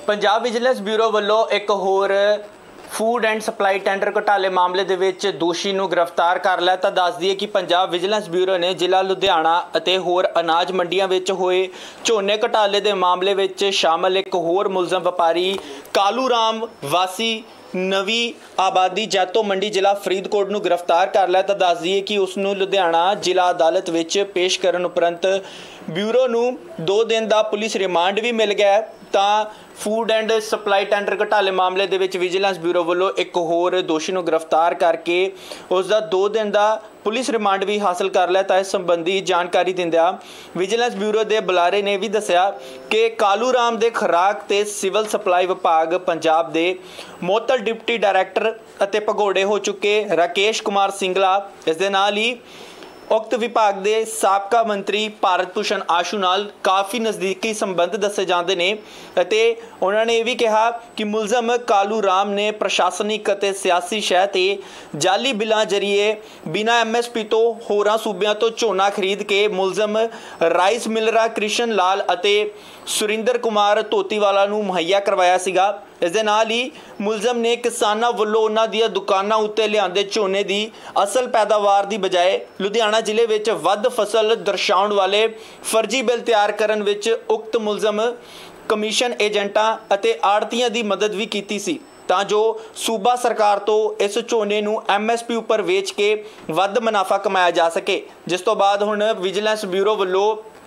Punjab vigilance bureau ਵੱਲੋਂ एक होर फूड एंड सप्लाई टेंडर घोटाले मामले ਦੇ ਵਿੱਚ ਦੋਸ਼ੀ ਨੂੰ ਗ੍ਰਿਫਤਾਰ ਕਰ ਲਿਆ। ਤਾਂ ਦੱਸ ਦਈਏ ਕਿ ਪੰਜਾਬ ਵਿਜੀਲੈਂਸ ਬਿਊਰੋ ਨੇ ਜ਼ਿਲ੍ਹਾ ਲੁਧਿਆਣਾ ਅਤੇ ਹੋਰ ਅਨਾਜ ਮੰਡੀਆਂ ਵਿੱਚ ਹੋਏ ਝੋਨੇ ਘੋਟਾਲੇ ਦੇ ਮਾਮਲੇ ਵਿੱਚ ਸ਼ਾਮਲ ਇੱਕ ਹੋਰ ਮੁਲਜ਼ਮ ਵਪਾਰੀ ਕਾਲੂ ਰਾਮ ਵਾਸੀ ਨਵੀਂ ਆਬਾਦੀ ਜੈਤੋ ਮੰਡੀ ਜ਼ਿਲ੍ਹਾ ਫਰੀਦਕੋਟ ਨੂੰ ਗ੍ਰਿਫਤਾਰ ਕਰ ਲਿਆ। ਤਾਂ ਦੱਸ ਦਈਏ ਕਿ ਉਸ ਨੂੰ ਲੁਧਿਆਣਾ ਜ਼ਿਲ੍ਹਾ ਅਦਾਲਤ ਵਿੱਚ ਪੇਸ਼ ਕਰਨ ਉਪਰੰਤ ਬਿਊਰੋ ਨੂੰ 2 ਦਿਨ ਦਾ ਪੁਲਿਸ ਰਿਮਾਂਡ ਵੀ ਮਿਲ ਗਿਆ। ਤਾਂ ਫੂਡ ਐਂਡ ਸਪਲਾਈ ਟੈਂਡਰ ਘੋਟਾਲੇ ਮਾਮਲੇ ਦੇ ਵਿੱਚ ਵਿਜੀਲੈਂਸ ਬਿਊਰੋ ਵੱਲੋਂ ਇੱਕ ਹੋਰ ਦੋਸ਼ੀ ਨੂੰ ਗ੍ਰਿਫਤਾਰ ਕਰਕੇ ਉਸ ਦਾ 2 ਦਿਨ ਦਾ ਪੁਲਿਸ ਰਿਮਾਂਡ ਵੀ ਹਾਸਲ ਕਰ ਲਿਆ। ਤਾਂ ਇਸ ਸੰਬੰਧੀ ਜਾਣਕਾਰੀ ਦਿੰਦਿਆਂ ਵਿਜੀਲੈਂਸ ਬਿਊਰੋ ਦੇ ਬੁਲਾਰੇ ਨੇ ਵੀ ਦੱਸਿਆ ਕਿ ਕਾਲੂ ਰਾਮ ਦੇ ਖੁਰਾਕ ਤੇ ਸਿਵਲ ਸਪਲਾਈ ਵਿਭਾਗ ਪੰਜਾਬ ਦੇ ਮੁਅੱਤਲ ਡਿਪਟੀ ਡਾਇਰੈਕਟਰ ਅਤੇ ਭਗੌੜੇ ਹੋ ਚੁੱਕੇ ਰਾਕੇਸ਼ ਕੁਮਾਰ ਸਿੰਗਲਾ ਇਸ ਦੇ ਨਾਲ ਹੀ उक्त विभाग के साबका मंत्री भारत भूषण आशू नाल काफ़ी नज़दीकी संबंध दसे जाते हैं। उन्होंने यह भी कहा कि मुलजम कालू राम ने प्रशासनिक और सियासी शह ते जाली बिलों जरिए बिना MSP तो होरां सूबियां तो झोना खरीद के मुलजम राइस मिलरा कृष्ण लाल और सुरिंदर कुमार धोतीवाला नूं मुहैया करवाया सीगा। इस दे नाल ही मुलजम ने किसानां वल्लों उन्हां दीआं दुकानां उत्ते लिआंदे झोने की असल पैदावार की बजाय लुधियाना जिले में वध फसल दर्शाउण वाले फर्जी बिल तैयार करन विच उक्त मुलजम कमीशन एजेंटां अते आड़तीआं की मदद भी की सी तां जो सूबा सरकार तो इस झोने नूं MSP उपर वेच के वध मुनाफा कमाया जा सके। जिस तो बाद हुण विजिलेंस ब्यूरो वल्लों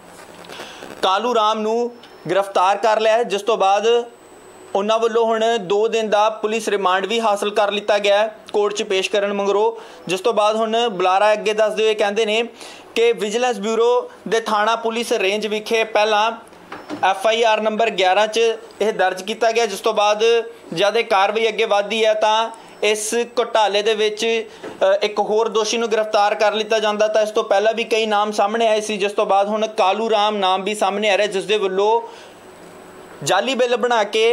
कालू राम नूं गिरफ्तार कर लिया है। जिस तो बाद उन्हां वल्लों हुण 2 दिन का पुलिस रिमांड भी हासिल कर लिता गया कोर्ट 'च पेश करन मगरों। जिस तो बाद हुण बुलारा अगे दसदे हुए कहंदे ने कि विजिलेंस ब्यूरो दे थाणा पुलिस रेंज विखे पहलां FIR नंबर 11 च यह दर्ज किया गया। जिस तो बाद जद कार्रवाई अगे वधदी है तो इस घोटाले दे विच एक होर दोषी नूं गिरफ्तार कर लिता जांदा। तां इस तो पहला भी कई नाम सामने आए सी। जिस तो बाद हुण कालू राम नाम भी सामने आ रहा जिस दे वल्लों जाली बिल बना के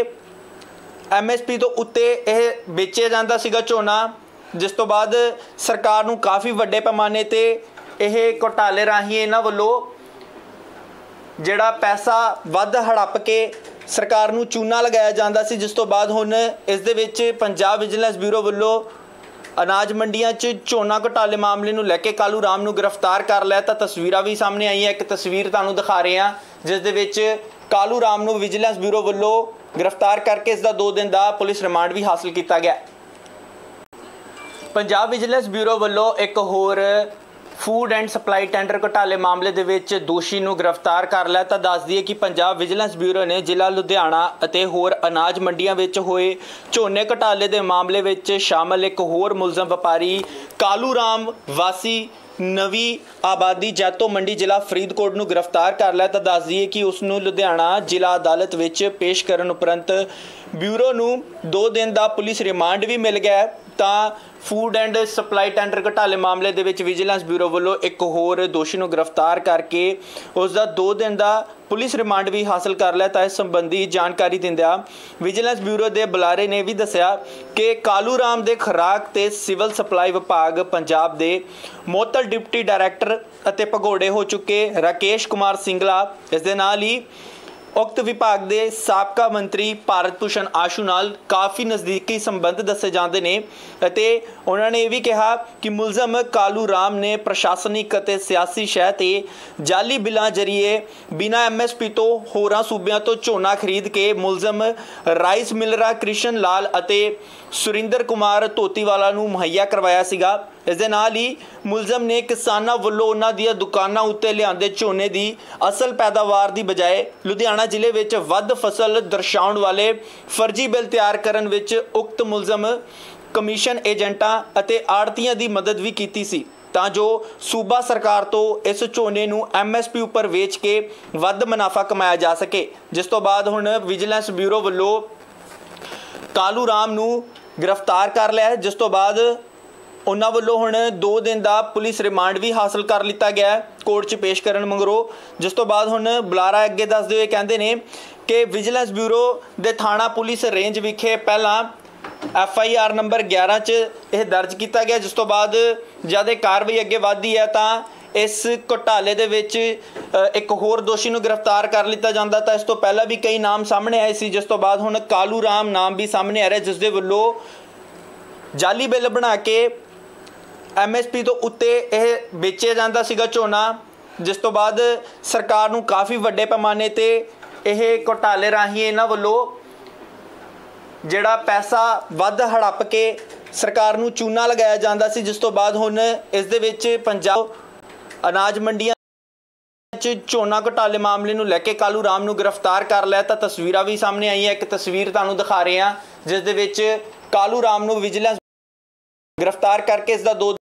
MSP तो उत्ते यह बेचिया जाता सीगा झोना। जिस तो बाद सरकार नूं काफ़ी वड्डे पैमाने ते यह घोटाले राही इन्हां वल्लों जिहड़ा पैसा वध हड़प के सरकार नूं चूना लगाया जाता सी। जिस तो बाद हुण इस दे विच पंजाब विजिलेंस ब्यूरो वल्लों अनाज मंडियां च झोना घोटाले मामले नूं लैके कालू राम नूं गिरफ्तार कर लिया। तां तस्वीरां भी सामने आईयां। एक तस्वीर तुहानूं दिखा रहे हैं जिस दे विच कालू राम नूं विजिलेंस ब्यूरो वल्लों गिरफ्तार करके इसका 2 दिन का पुलिस रिमांड भी हासिल किया गया। पंजाब विजिलेंस ब्यूरो वालों एक होर फूड एंड सप्लाई टेंडर घोटाले मामले दे विच दोषी नूं गिरफ्तार कर लिया। तो दस दिए कि पंजाब विजिलेंस ब्यूरो ने जिला लुधियाना और होर अनाज मंडियां विच होए झोने घोटाले के मामले विच शामिल एक होर मुलजम व्यापारी कालू राम वासी नवीं आबादी जैतो मंडी जिला फरीदकोट नूं गिरफ्तार कर लिया। तो दस दिए कि उसनूं लुधियाना जिला अदालत विच पेश करन उपरंत ब्यूरो नूं 2 दिन का पुलिस रिमांड भी मिल गया। तो फूड एंड सप्लाई टेंडर घोटाले मामले दे विच विजिलेंस ब्यूरो वालों एक होर दोषी नूं गिरफ्तार करके उसका 2 दिन का पुलिस रिमांड भी हासिल कर लिया। तो इस संबंधी जानकारी दिंदिआं विजिलेंस ब्यूरो के बुलारे ने भी दस्सिया कि कालू राम के खुराक ते सिविल सप्लाई विभाग पंजाब के मुअत्तल डिप्टी डायरैक्टर अते भगौड़े हो चुके राकेश कुमार सिंगला इस दे नाल ही उक्त विभाग के साबका मंत्री भारत भूषण आशू नाल काफ़ी नज़दीकी संबंध दसे जाते हैं। उन्होंने यह भी कहा कि मुलजम कालू राम ने प्रशासनिक और सियासी शह ते जाली बिलों जरिए बिना MSP तो होरां सूबियां तो झोना खरीद के मुलजम राइस मिलरा कृष्ण लाल और सुरिंदर कुमार धोतीवाला नूं मुहैया करवाया सीगा। इस दे नाल ही मुलजम ने किसानां वल्लों उन्हां दीआं दुकानां उत्ते लिआंदे झोने की असल पैदावार की बजाय लुधियाना जिले में वध फसल दर्शाउण वाले फर्जी बिल तैयार करन विच उक्त मुलजम कमीशन एजेंटां अते आड़तीआं की मदद भी की सी तां जो सूबा सरकार तो इस झोने नूं MSP उपर वेच के वध मुनाफा कमाया जा सके। जिस तो बाद हुण विजिलेंस ब्यूरो वल्लों कालू राम नूं गिरफ्तार कर लिया है। जिस तो बाद उन्हां वल्लों हुण 2 दिन का पुलिस रिमांड भी हासिल कर लिता गया कोर्ट 'च पेश करन मगरों। जिस तो बाद हुण बुलारा अगे दसदे हुए कहंदे ने कि विजिलेंस ब्यूरो दे थाणा पुलिस रेंज विखे पहलां FIR नंबर 11 च यह दर्ज किया गया। जिस तो बाद जद कार्रवाई अगे वधदी है तो इस घोटाले दे विच एक होर दोषी नूं गिरफ्तार कर लिता जांदा तां इस तो पहला भी कई नाम सामने आए सी, जिस तो बाद हुण कालू राम नाम भी सामने आ रहा, जिस दे वल्लों जाली बिल बना के MSP तो उत्ते यह बेचिया जाता सीगा झोना, जिस तो बाद सरकार नूं काफ़ी वड्डे पैमाने ते यह घोटाले राही इन्हां वल्लों जिहड़ा पैसा वध हड़प के सरकार नूं चूना लगाया जाता सी, जिस तो बाद हुण इस दे विच पंजाब अनाज मंडियां झोना घोटाले मामले नूं लैके कालू राम नूं गिरफ्तार कर लिया। तो तस्वीरां भी सामने आईयां, एक तस्वीर तुहानूं दिखा रहे हैं जिस दे विच कालू राम नूं विजिलेंस गिरफ्तार करके इसका 2